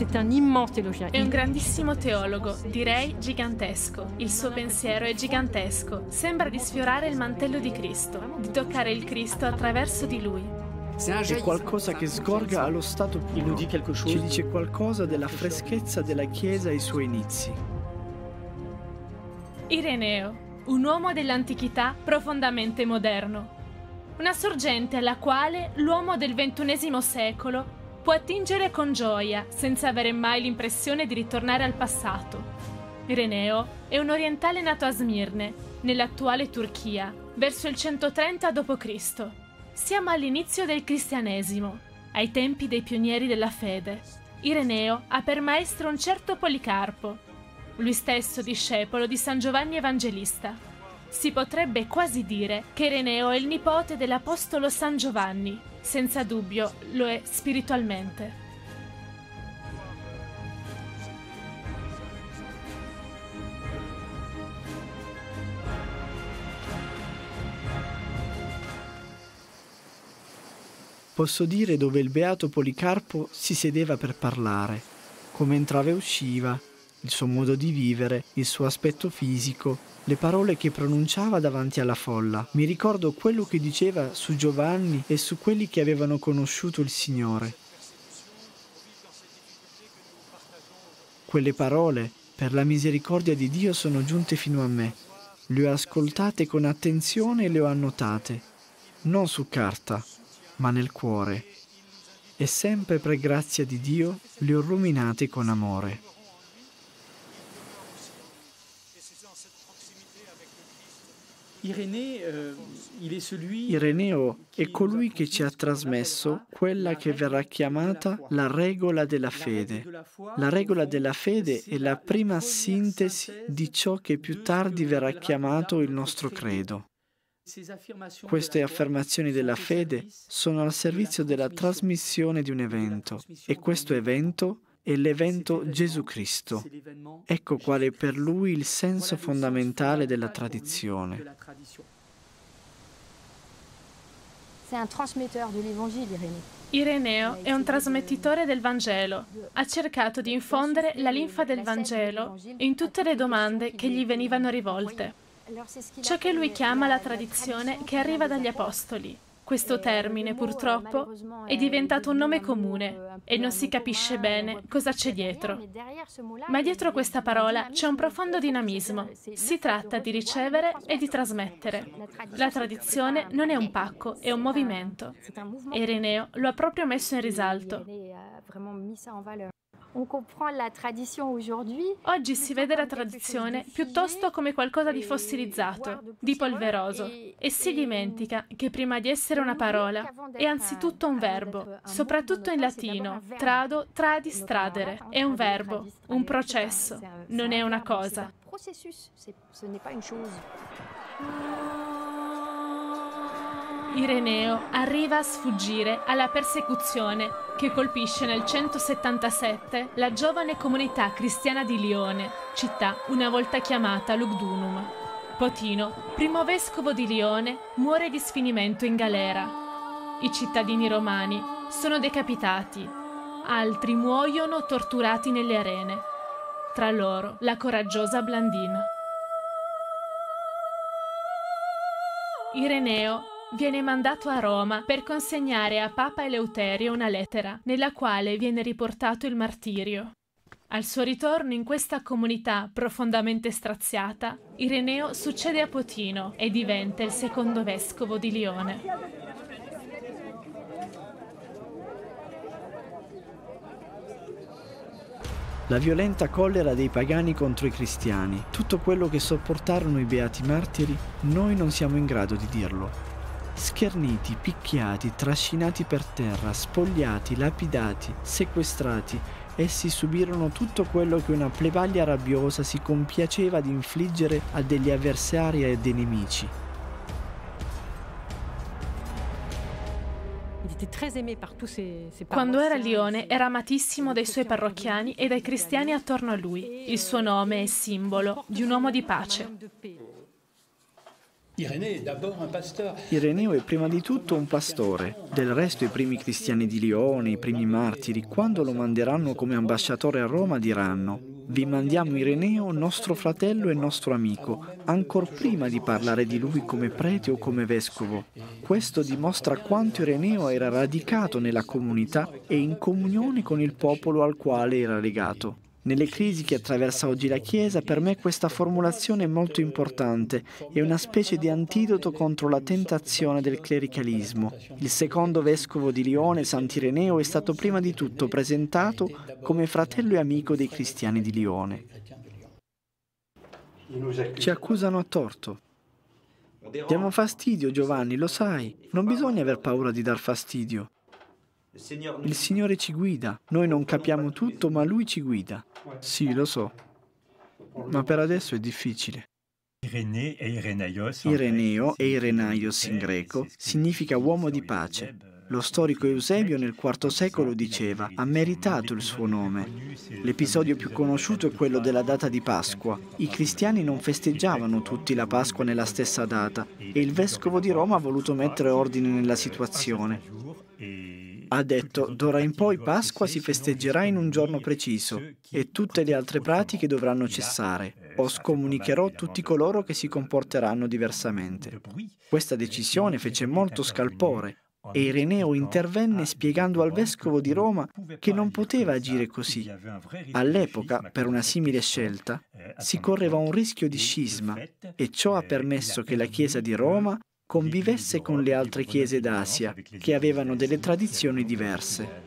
C'est un immense théologien. È un grandissimo teologo, direi gigantesco. Il suo pensiero è gigantesco. Sembra di sfiorare il mantello di Cristo, di toccare il Cristo attraverso di lui. È qualcosa che sgorga allo stato puro. Ci dice qualcosa della freschezza della Chiesa ai suoi inizi. Ireneo, un uomo dell'antichità profondamente moderno. Una sorgente alla quale l'uomo del XXI secolo può attingere con gioia, senza avere mai l'impressione di ritornare al passato. Ireneo è un orientale nato a Smirne, nell'attuale Turchia, verso il 130 d.C. Siamo all'inizio del cristianesimo, ai tempi dei pionieri della fede. Ireneo ha per maestro un certo Policarpo, lui stesso discepolo di San Giovanni Evangelista. Si potrebbe quasi dire che Ireneo è il nipote dell'apostolo San Giovanni. Senza dubbio lo è spiritualmente. Posso dire dove il beato Policarpo si sedeva per parlare, come entrava e usciva, il suo modo di vivere, il suo aspetto fisico, le parole che pronunciava davanti alla folla. Mi ricordo quello che diceva su Giovanni e su quelli che avevano conosciuto il Signore. Quelle parole, per la misericordia di Dio, sono giunte fino a me. Le ho ascoltate con attenzione e le ho annotate, non su carta, ma nel cuore. E sempre per grazia di Dio le ho ruminate con amore. Ireneo è colui che ci ha trasmesso quella che verrà chiamata la regola della fede. La regola della fede è la prima sintesi di ciò che più tardi verrà chiamato il nostro credo. Queste affermazioni della fede sono al servizio della trasmissione di un evento, e questo evento è l'evento Gesù Cristo. Ecco qual è per lui il senso fondamentale della tradizione. Ireneo è un trasmettitore del Vangelo. Ha cercato di infondere la linfa del Vangelo in tutte le domande che gli venivano rivolte. Ciò che lui chiama la tradizione che arriva dagli Apostoli. Questo termine, purtroppo, è diventato un nome comune e non si capisce bene cosa c'è dietro. Ma dietro questa parola c'è un profondo dinamismo. Si tratta di ricevere e di trasmettere. La tradizione non è un pacco, è un movimento. E Ireneo lo ha proprio messo in risalto. Oggi si vede la tradizione piuttosto come qualcosa di fossilizzato, di polveroso, e si dimentica che prima di essere una parola è anzitutto un verbo, soprattutto in latino, trado, tradi, stradere. È un verbo, un processo, non è una cosa. Ireneo arriva a sfuggire alla persecuzione che colpisce nel 177 la giovane comunità cristiana di Lione, città una volta chiamata Lugdunum. Potino, primo vescovo di Lione, muore di sfinimento in galera. I cittadini romani sono decapitati, altri muoiono torturati nelle arene. Tra loro la coraggiosa Blandina. Ireneo viene mandato a Roma per consegnare a Papa Eleuterio una lettera nella quale viene riportato il martirio. Al suo ritorno in questa comunità profondamente straziata, Ireneo succede a Potino e diventa il secondo vescovo di Lione. La violenta collera dei pagani contro i cristiani, tutto quello che sopportarono i beati martiri, noi non siamo in grado di dirlo. Scherniti, picchiati, trascinati per terra, spogliati, lapidati, sequestrati, essi subirono tutto quello che una plebaglia rabbiosa si compiaceva di infliggere a degli avversari e dei nemici. Quando era a Lione era amatissimo dai suoi parrocchiani e dai cristiani attorno a lui. Il suo nome è simbolo di un uomo di pace. Ireneo è prima di tutto un pastore. Del resto i primi cristiani di Lione, i primi martiri, quando lo manderanno come ambasciatore a Roma diranno: «Vi mandiamo Ireneo, nostro fratello e nostro amico», ancor prima di parlare di lui come prete o come vescovo. Questo dimostra quanto Ireneo era radicato nella comunità e in comunione con il popolo al quale era legato. Nelle crisi che attraversa oggi la Chiesa, per me questa formulazione è molto importante, è una specie di antidoto contro la tentazione del clericalismo. Il secondo vescovo di Lione, Sant'Ireneo, è stato prima di tutto presentato come fratello e amico dei cristiani di Lione. Ci accusano a torto. Diamo fastidio, Giovanni, lo sai. Non bisogna aver paura di dar fastidio. Il Signore ci guida. Noi non capiamo tutto, ma Lui ci guida. Sì, lo so. Ma per adesso è difficile. Ireneo e Irenaios in greco significa uomo di pace. Lo storico Eusebio nel IV secolo diceva: ha meritato il suo nome. L'episodio più conosciuto è quello della data di Pasqua. I cristiani non festeggiavano tutti la Pasqua nella stessa data e il vescovo di Roma ha voluto mettere ordine nella situazione. Ha detto: d'ora in poi Pasqua si festeggerà in un giorno preciso e tutte le altre pratiche dovranno cessare, o scomunicherò tutti coloro che si comporteranno diversamente. Questa decisione fece molto scalpore e Ireneo intervenne spiegando al vescovo di Roma che non poteva agire così. All'epoca, per una simile scelta, si correva un rischio di scisma e ciò ha permesso che la Chiesa di Roma convivesse con le altre chiese d'Asia, che avevano delle tradizioni diverse.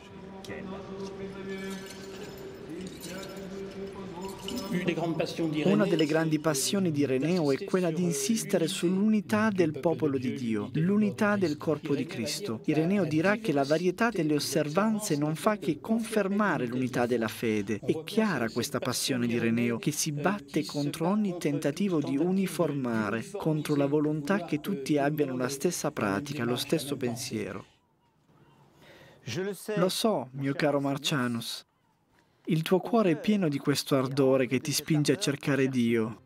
Una delle grandi passioni di Ireneo è quella di insistere sull'unità del popolo di Dio, l'unità del corpo di Cristo. Ireneo dirà che la varietà delle osservanze non fa che confermare l'unità della fede. È chiara questa passione di Ireneo, che si batte contro ogni tentativo di uniformare, contro la volontà che tutti abbiano la stessa pratica, lo stesso pensiero. Lo so, mio caro Marcianus. Il tuo cuore è pieno di questo ardore che ti spinge a cercare Dio.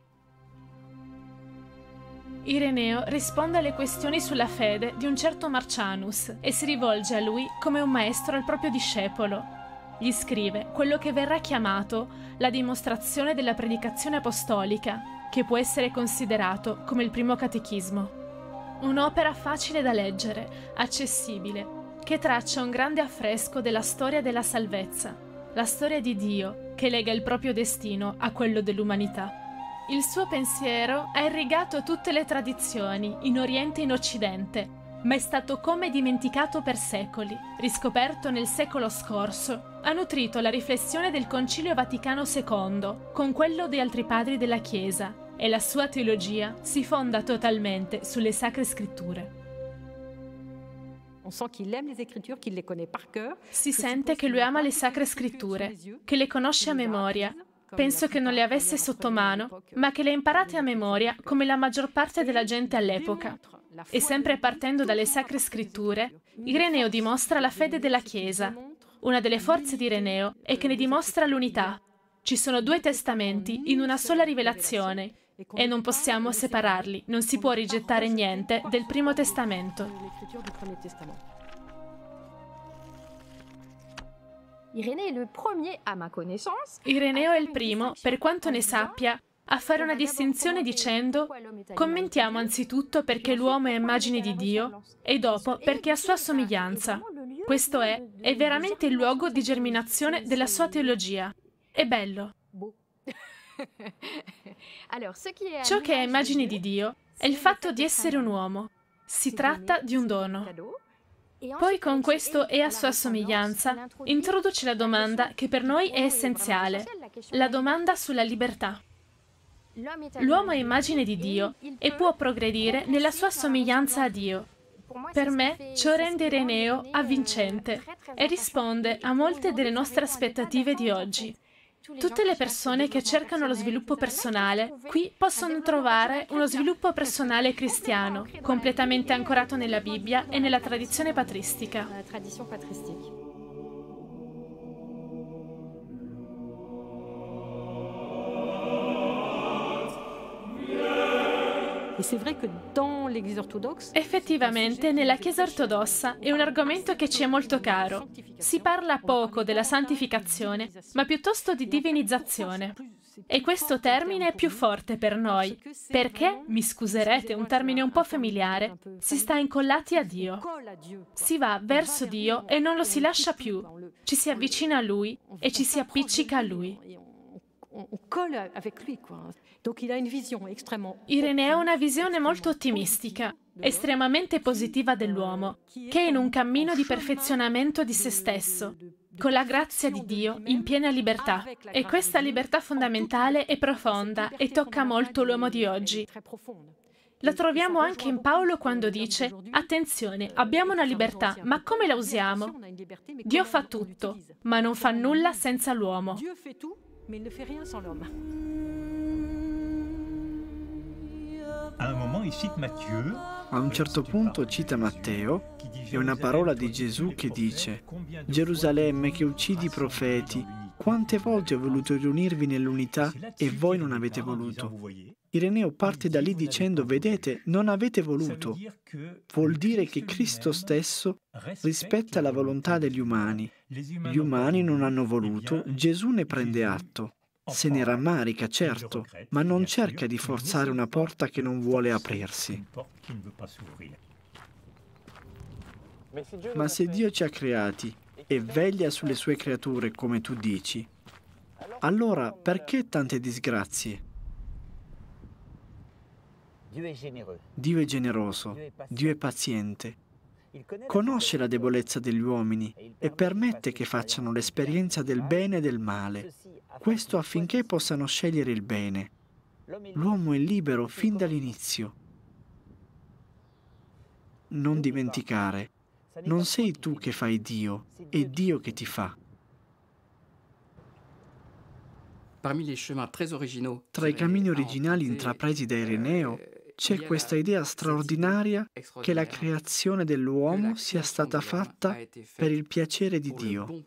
Ireneo risponde alle questioni sulla fede di un certo Marcianus e si rivolge a lui come un maestro al proprio discepolo. Gli scrive quello che verrà chiamato la dimostrazione della predicazione apostolica, che può essere considerato come il primo catechismo. Un'opera facile da leggere, accessibile, che traccia un grande affresco della storia della salvezza, la storia di Dio che lega il proprio destino a quello dell'umanità. Il suo pensiero ha irrigato tutte le tradizioni, in Oriente e in Occidente, ma è stato come dimenticato per secoli. Riscoperto nel secolo scorso, ha nutrito la riflessione del Concilio Vaticano II con quello di altri padri della Chiesa, e la sua teologia si fonda totalmente sulle Sacre Scritture. Si sente che lui ama le Sacre Scritture, che le conosce a memoria. Penso che non le avesse sotto mano, ma che le ha imparate a memoria come la maggior parte della gente all'epoca. E sempre partendo dalle Sacre Scritture, Ireneo dimostra la fede della Chiesa. Una delle forze di Ireneo è che ne dimostra l'unità. Ci sono 2 testamenti in una sola rivelazione e non possiamo separarli, non si può rigettare niente del Primo Testamento. Ireneo è il primo, per quanto ne sappia, a fare una distinzione dicendo: commentiamo anzitutto perché l'uomo è immagine di Dio e dopo perché ha sua somiglianza. Questo è veramente il luogo di germinazione della sua teologia. È bello. Ciò che è immagine di Dio è il fatto di essere un uomo. Si tratta di un dono. Poi con questo e a sua somiglianza introduce la domanda che per noi è essenziale, la domanda sulla libertà. L'uomo è immagine di Dio e può progredire nella sua somiglianza a Dio. Per me ciò rende Ireneo avvincente e risponde a molte delle nostre aspettative di oggi. Tutte le persone che cercano lo sviluppo personale qui possono trovare uno sviluppo personale cristiano, completamente ancorato nella Bibbia e nella tradizione patristica. Effettivamente, nella Chiesa ortodossa è un argomento che ci è molto caro. Si parla poco della santificazione, ma piuttosto di divinizzazione. E questo termine è più forte per noi, perché, mi scuserete, un termine un po' familiare, si sta incollati a Dio. Si va verso Dio e non lo si lascia più. Ci si avvicina a Lui e ci si appiccica a Lui. Ireneo ha una visione molto ottimistica, estremamente positiva dell'uomo, che è in un cammino di perfezionamento di se stesso, con la grazia di Dio in piena libertà. E questa libertà fondamentale è profonda e tocca molto l'uomo di oggi. La troviamo anche in Paolo quando dice: attenzione, abbiamo una libertà, ma come la usiamo? Dio fa tutto, ma non fa nulla senza l'uomo. A un certo punto cita Matteo e una parola di Gesù che dice: Gerusalemme che uccidi i profeti, quante volte ho voluto riunirvi nell'unità e voi non avete voluto. Ireneo parte da lì dicendo: vedete, non avete voluto. Vuol dire che Cristo stesso rispetta la volontà degli umani. Gli umani non hanno voluto, Gesù ne prende atto. Se ne rammarica, certo, ma non cerca di forzare una porta che non vuole aprirsi. Ma se Dio ci ha creati e veglia sulle sue creature come tu dici, allora perché tante disgrazie? Dio è generoso, Dio è paziente. Conosce la debolezza degli uomini e permette che facciano l'esperienza del bene e del male. Questo affinché possano scegliere il bene. L'uomo è libero fin dall'inizio. Non dimenticare, non sei tu che fai Dio, è Dio che ti fa. Tra i cammini originali intrapresi da Ireneo c'è questa idea straordinaria che la creazione dell'uomo sia stata fatta per il piacere di Dio.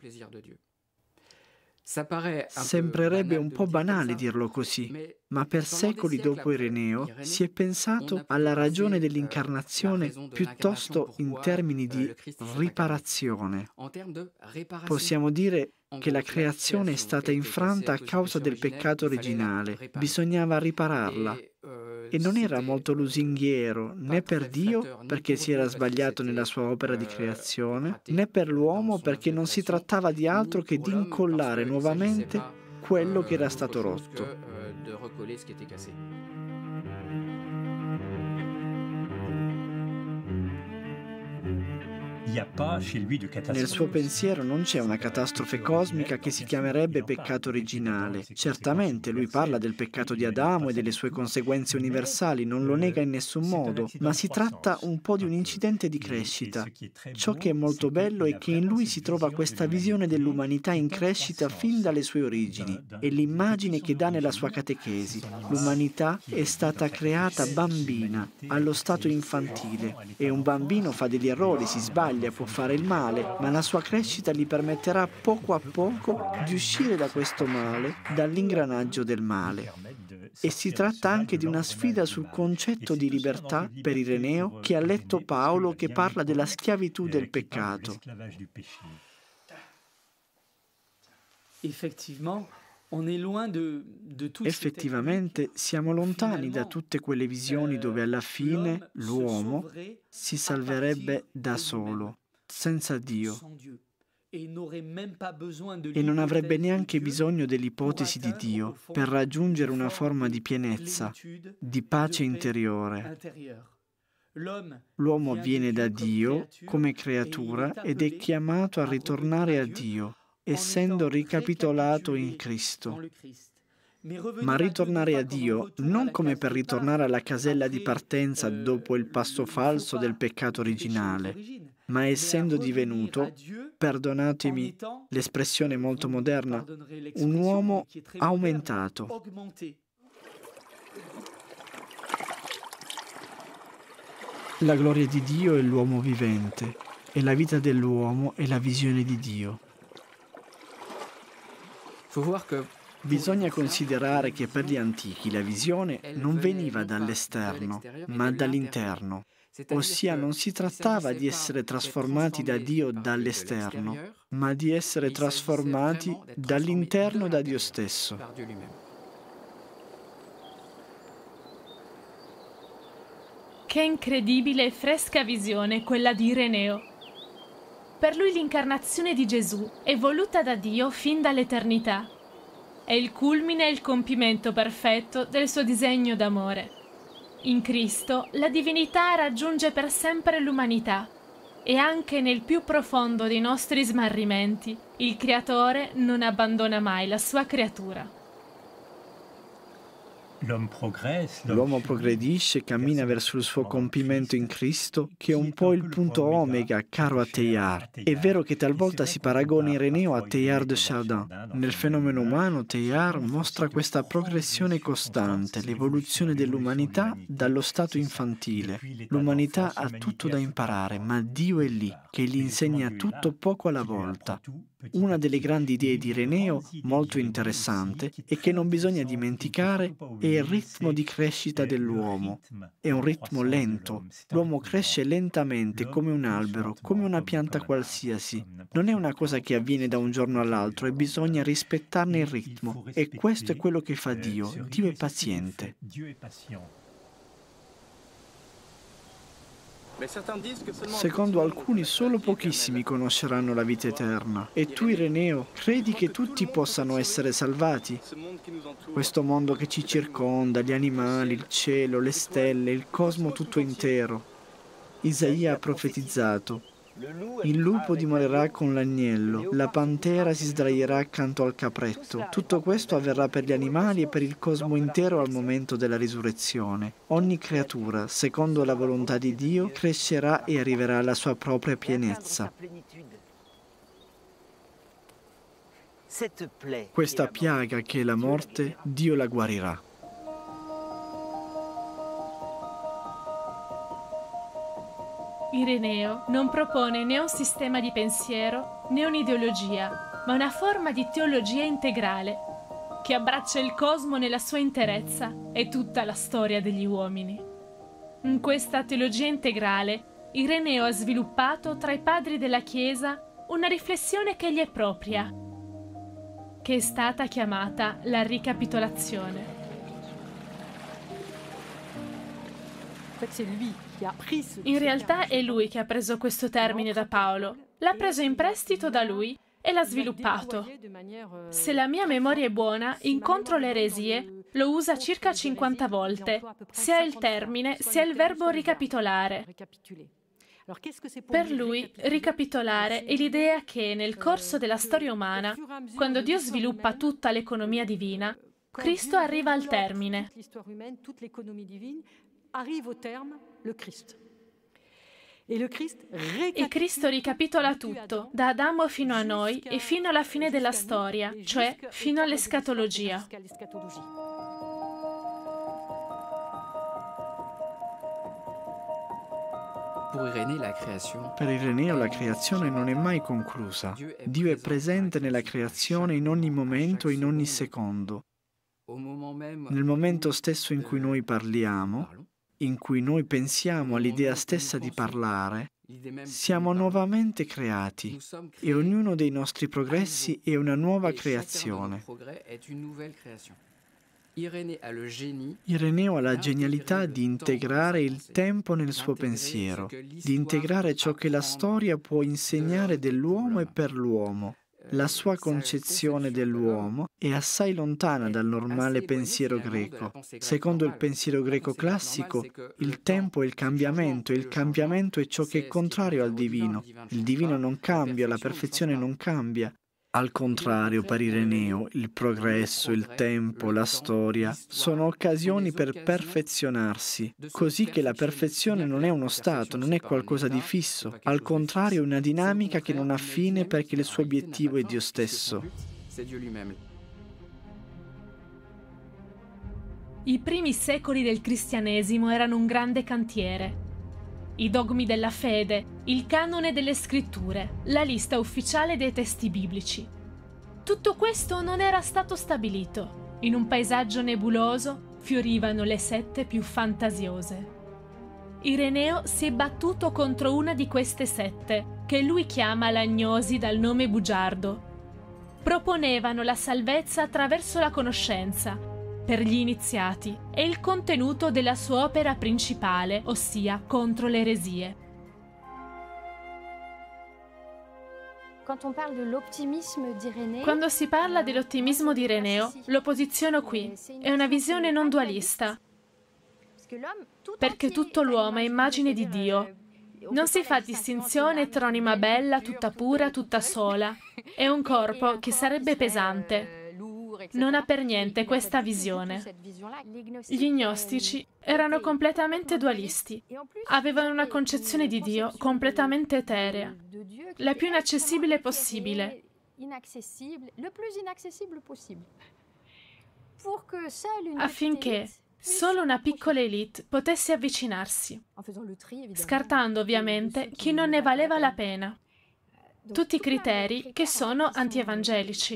Sembrerebbe un po' banale dirlo così, ma per secoli dopo Ireneo si è pensato alla ragione dell'incarnazione piuttosto in termini di riparazione. Possiamo dire che la creazione è stata infranta a causa del peccato originale, bisognava ripararla. E non era molto lusinghiero né per Dio perché si era sbagliato nella sua opera di creazione, né per l'uomo perché non si trattava di altro che di incollare nuovamente quello che era stato rotto. Nel suo pensiero non c'è una catastrofe cosmica che si chiamerebbe peccato originale. Certamente lui parla del peccato di Adamo e delle sue conseguenze universali, non lo nega in nessun modo, ma si tratta un po' di un incidente di crescita. Ciò che è molto bello è che in lui si trova questa visione dell'umanità in crescita fin dalle sue origini e l'immagine che dà nella sua catechesi. L'umanità è stata creata bambina, allo stato infantile, e un bambino fa degli errori, si sbaglia, può fare il male, ma la sua crescita gli permetterà poco a poco di uscire da questo male, dall'ingranaggio del male. E si tratta anche di una sfida sul concetto di libertà per Ireneo, che ha letto Paolo che parla della schiavitù del peccato. Effettivamente siamo lontani da tutte quelle visioni dove alla fine l'uomo si salverebbe da solo, senza Dio, e non avrebbe neanche bisogno dell'ipotesi di Dio per raggiungere una forma di pienezza, di pace interiore. L'uomo viene da Dio come creatura ed è chiamato a ritornare a Dio, essendo ricapitolato in Cristo. Ma ritornare a Dio non come per ritornare alla casella di partenza dopo il passo falso del peccato originale, ma essendo divenuto, perdonatemi l'espressione molto moderna, un uomo aumentato. La gloria di Dio è l'uomo vivente e la vita dell'uomo è la visione di Dio. Bisogna considerare che per gli antichi la visione non veniva dall'esterno, ma dall'interno. Ossia non si trattava di essere trasformati da Dio dall'esterno, ma di essere trasformati dall'interno da Dio stesso. Che incredibile e fresca visione quella di Ireneo. Per lui l'incarnazione di Gesù è voluta da Dio fin dall'eternità. È il culmine e il compimento perfetto del suo disegno d'amore. In Cristo la divinità raggiunge per sempre l'umanità e anche nel più profondo dei nostri smarrimenti il Creatore non abbandona mai la sua creatura. L'uomo progredisce, cammina verso il suo compimento in Cristo, che è un po' il punto omega caro a Teilhard. È vero che talvolta si paragona Ireneo a Teilhard de Chardin. Nel fenomeno umano Teilhard mostra questa progressione costante, l'evoluzione dell'umanità dallo stato infantile. L'umanità ha tutto da imparare, ma Dio è lì, che gli insegna tutto poco alla volta. Una delle grandi idee di Ireneo, molto interessante, e che non bisogna dimenticare, è il ritmo di crescita dell'uomo. È un ritmo lento. L'uomo cresce lentamente come un albero, come una pianta qualsiasi. Non è una cosa che avviene da un giorno all'altro e bisogna rispettarne il ritmo. E questo è quello che fa Dio. Dio è paziente. Secondo alcuni solo pochissimi conosceranno la vita eterna. E tu, Ireneo, credi che tutti possano essere salvati? Questo mondo che ci circonda, gli animali, il cielo, le stelle, il cosmo tutto intero. Isaia ha profetizzato: il lupo dimorerà con l'agnello, la pantera si sdraierà accanto al capretto. Tutto questo avverrà per gli animali e per il cosmo intero al momento della risurrezione. Ogni creatura, secondo la volontà di Dio, crescerà e arriverà alla sua propria pienezza. Questa piaga che è la morte, Dio la guarirà. Ireneo non propone né un sistema di pensiero né un'ideologia, ma una forma di teologia integrale che abbraccia il cosmo nella sua interezza e tutta la storia degli uomini. In questa teologia integrale, Ireneo ha sviluppato tra i padri della Chiesa una riflessione che gli è propria, che è stata chiamata la ricapitolazione. In realtà è lui che ha preso questo termine da Paolo, l'ha preso in prestito da lui e l'ha sviluppato. Se la mia memoria è buona, incontro le eresie lo usa circa 50 volte, sia il termine sia il verbo ricapitolare. Per lui, ricapitolare è l'idea che nel corso della storia umana, quando Dio sviluppa tutta l'economia divina, Cristo arriva al termine. E Cristo ricapitola tutto, da Adamo fino a noi e fino alla fine della storia, cioè fino all'escatologia. Per Ireneo la creazione non è mai conclusa. Dio è presente nella creazione in ogni momento e in ogni secondo. Nel momento stesso in cui noi parliamo, in cui noi pensiamo all'idea stessa di parlare, siamo nuovamente creati e ognuno dei nostri progressi è una nuova creazione. Ireneo ha la genialità di integrare il tempo nel suo pensiero, di integrare ciò che la storia può insegnare dell'uomo e per l'uomo. La sua concezione dell'uomo è assai lontana dal normale pensiero greco. Secondo il pensiero greco classico, il tempo è il cambiamento e il cambiamento è ciò che è contrario al divino. Il divino non cambia, la perfezione non cambia. Al contrario, per Ireneo, il progresso, il tempo, la storia sono occasioni per perfezionarsi, così che la perfezione non è uno stato, non è qualcosa di fisso, al contrario è una dinamica che non ha fine perché il suo obiettivo è Dio stesso. I primi secoli del cristianesimo erano un grande cantiere. I dogmi della fede, il canone delle scritture, la lista ufficiale dei testi biblici. Tutto questo non era stato stabilito. In un paesaggio nebuloso fiorivano le sette più fantasiose. Ireneo si è battuto contro una di queste sette, che lui chiama l'agnosi dal nome bugiardo. Proponevano la salvezza attraverso la conoscenza, per gli iniziati, e il contenuto della sua opera principale, ossia contro le eresie. Quando si parla dell'ottimismo di Ireneo, lo posiziono qui. È una visione non dualista, perché tutto l'uomo è immagine di Dio. Non si fa distinzione tra un'anima bella, tutta pura, tutta sola, e un corpo che sarebbe pesante. Non ha per niente questa visione. Gli gnostici erano completamente dualisti. Avevano una concezione di Dio completamente eterea, la più inaccessibile possibile. Affinché solo una piccola elite potesse avvicinarsi, scartando ovviamente chi non ne valeva la pena. Tutti criteri che sono antievangelici.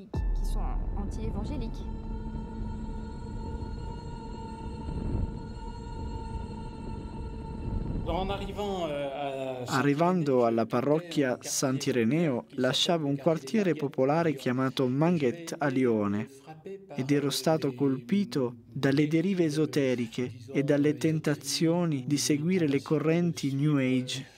Arrivando alla parrocchia Sant'Ireneo, lasciavo un quartiere popolare chiamato Manguet a Lione ed ero stato colpito dalle derive esoteriche e dalle tentazioni di seguire le correnti New Age.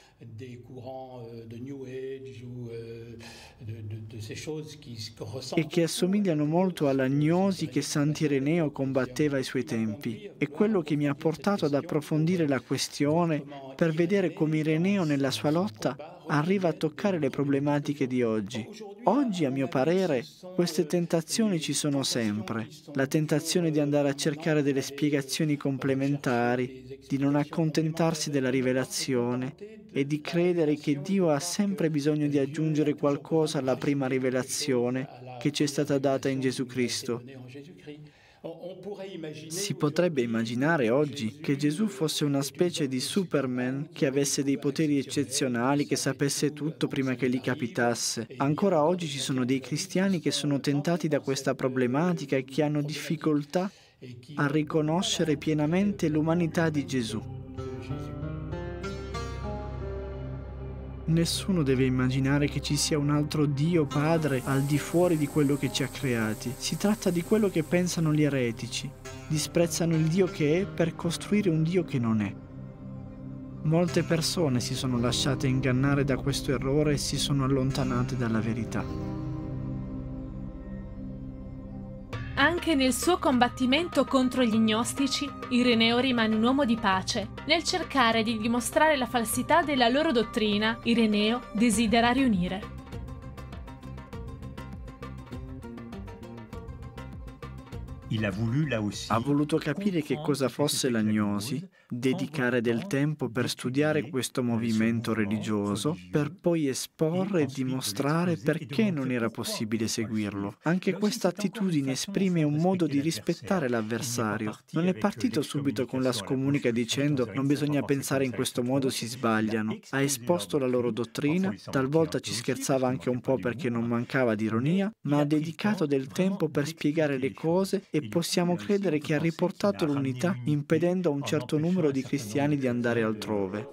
E che assomigliano molto alla gnosi che Sant'Ireneo combatteva ai suoi tempi. È quello che mi ha portato ad approfondire la questione per vedere come Ireneo nella sua lotta arriva a toccare le problematiche di oggi. Oggi, a mio parere, queste tentazioni ci sono sempre. La tentazione di andare a cercare delle spiegazioni complementari, di non accontentarsi della rivelazione e di credere che Dio ha sempre bisogno di aggiungere qualcosa alla prima rivelazione che ci è stata data in Gesù Cristo. Si potrebbe immaginare oggi che Gesù fosse una specie di Superman che avesse dei poteri eccezionali, che sapesse tutto prima che gli capitasse. Ancora oggi ci sono dei cristiani che sono tentati da questa problematica e che hanno difficoltà a riconoscere pienamente l'umanità di Gesù. Nessuno deve immaginare che ci sia un altro Dio Padre al di fuori di quello che ci ha creati. Si tratta di quello che pensano gli eretici. Disprezzano il Dio che è per costruire un Dio che non è. Molte persone si sono lasciate ingannare da questo errore e si sono allontanate dalla verità. Anche nel suo combattimento contro gli gnostici, Ireneo rimane un uomo di pace. Nel cercare di dimostrare la falsità della loro dottrina, Ireneo desidera riunire. Ha voluto capire che cosa fosse la gnosi, dedicare del tempo per studiare questo movimento religioso, per poi esporre e dimostrare perché non era possibile seguirlo. Anche questa attitudine esprime un modo di rispettare l'avversario. Non è partito subito con la scomunica dicendo non bisogna pensare in questo modo, si sbagliano. Ha esposto la loro dottrina, talvolta ci scherzava anche un po' perché non mancava di ironia, ma ha dedicato del tempo per spiegare le cose e possiamo credere che ha riportato l'unità impedendo a un certo numero di cristiani di andare altrove.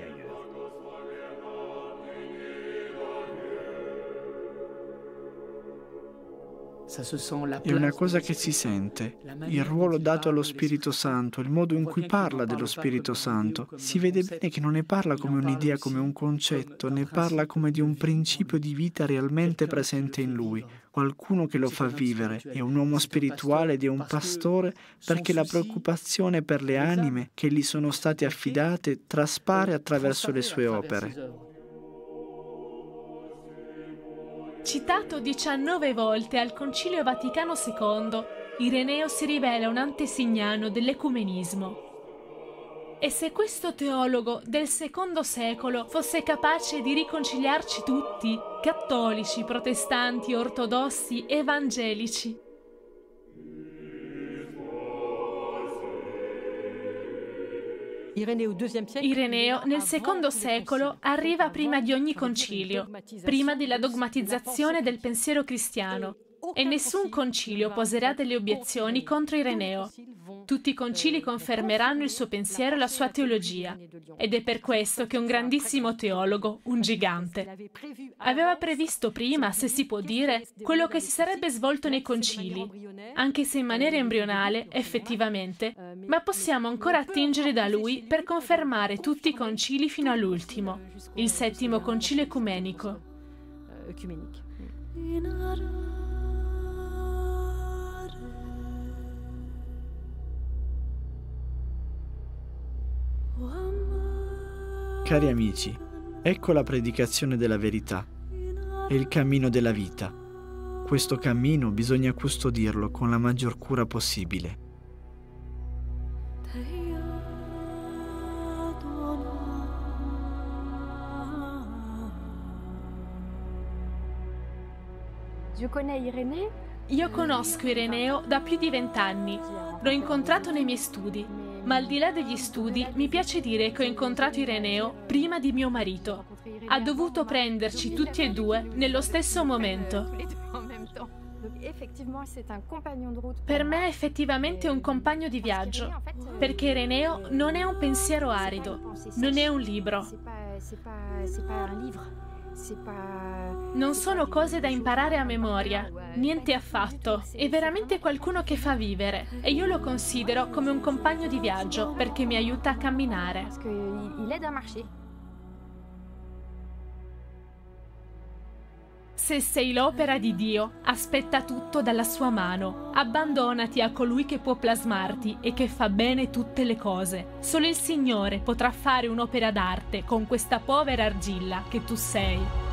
È una cosa che si sente, il ruolo dato allo Spirito Santo, il modo in cui parla dello Spirito Santo. Si vede bene che non ne parla come un'idea, come un concetto, ne parla come di un principio di vita realmente presente in lui, qualcuno che lo fa vivere, è un uomo spirituale ed è un pastore perché la preoccupazione per le anime che gli sono state affidate traspare attraverso le sue opere. Citato 19 volte al Concilio Vaticano II, Ireneo si rivela un antesignano dell'ecumenismo. E se questo teologo del II secolo fosse capace di riconciliarci tutti, cattolici, protestanti, ortodossi, evangelici, Ireneo nel secondo secolo arriva prima di ogni concilio, prima della dogmatizzazione del pensiero cristiano, e nessun concilio poserà delle obiezioni contro Ireneo. Tutti i concili confermeranno il suo pensiero e la sua teologia, ed è per questo che è un grandissimo teologo, un gigante. Aveva previsto prima, se si può dire, quello che si sarebbe svolto nei concili, anche se in maniera embrionale, effettivamente, ma possiamo ancora attingere da lui per confermare tutti i concili fino all'ultimo, il settimo concilio ecumenico. Cari amici, ecco la predicazione della verità. È il cammino della vita. Questo cammino bisogna custodirlo con la maggior cura possibile. Io conosco Ireneo da più di 20 anni. L'ho incontrato nei miei studi, ma al di là degli studi mi piace dire che ho incontrato Ireneo prima di mio marito. Ha dovuto prenderci tutti e due nello stesso momento. Per me è effettivamente un compagno di viaggio, perché Ireneo non è un pensiero arido, non è un libro. Non sono cose da imparare a memoria, niente affatto. È veramente qualcuno che fa vivere e io lo considero come un compagno di viaggio perché mi aiuta a camminare. Se sei l'opera di Dio, aspetta tutto dalla sua mano. Abbandonati a colui che può plasmarti e che fa bene tutte le cose. Solo il Signore potrà fare un'opera d'arte con questa povera argilla che tu sei.